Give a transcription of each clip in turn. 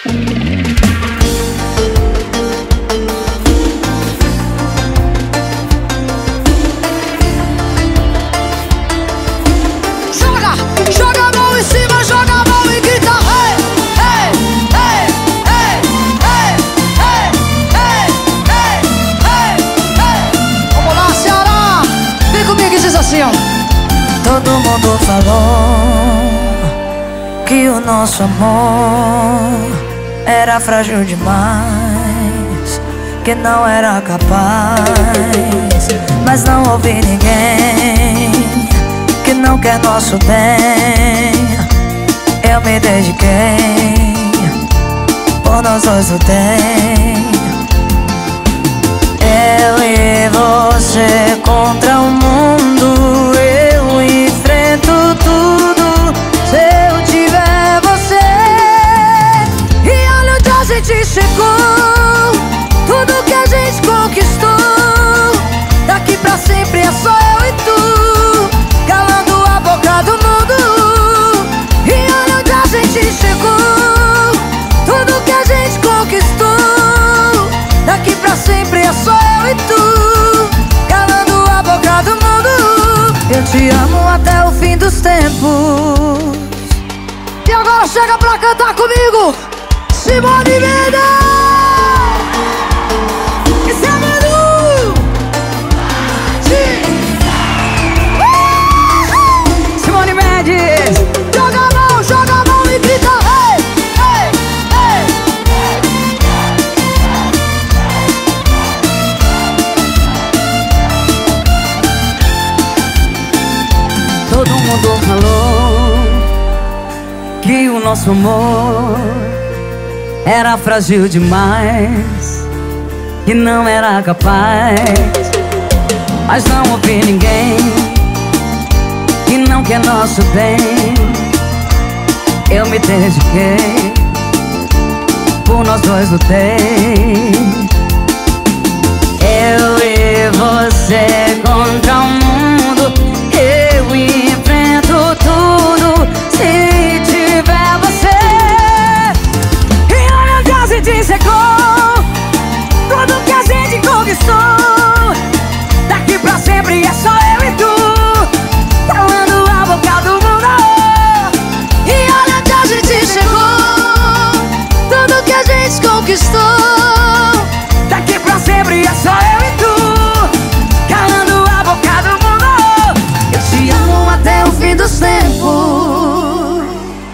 Joga a mão em cima, joga a mão e grita hey, hey, hey, hey, hey, hey, hey, hey, hey, hey. Vamos lá, Ceará, vem comigo e diz assim, ó. Todo mundo falou que o nosso amor era frágil demais, que não era capaz. Mas não ouvi ninguém que não quer nosso bem. Eu me dediquei, por nós dois lutei. Eu e você contra o mundo, eu enfrento tudo se eu tiver você. E olha onde a gente chegou, tudo que a gente conquistou. Daqui pra sempre é só eu e tu, calando a boca do mundo. E olha onde a gente chegou, tudo que a gente conquistou. Daqui pra sempre é só eu e tu, calando a boca do mundo. Eu te amo até o fim dos tempos. E agora chega pra cantar comigo, Simone Mendes! Esse é Manu! Simone Mendes! Joga a mão e grita hey, hey, hey. Todo mundo falou que o nosso amor era frágil demais, que não era capaz. Mas não ouvi ninguém que não quer nosso bem. Eu me dediquei, por nós dois lutei. Eu e você contra o mundo, eu enfrento tudo se tiver você. E olha onde a gente chegou, tudo que a gente conquistou. Daqui pra sempre é só eu e tu, calando a boca do mundo. E olha onde a gente chegou, tudo que a gente conquistou. Daqui pra sempre é só eu e tu, calando a boca do mundo. Eu te amo até o fim dos tempos.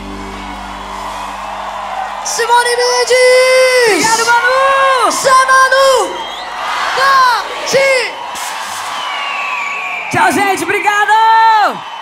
Simone Mendes! Obrigado, Manu! Cê Manu! Tchau, gente, obrigado!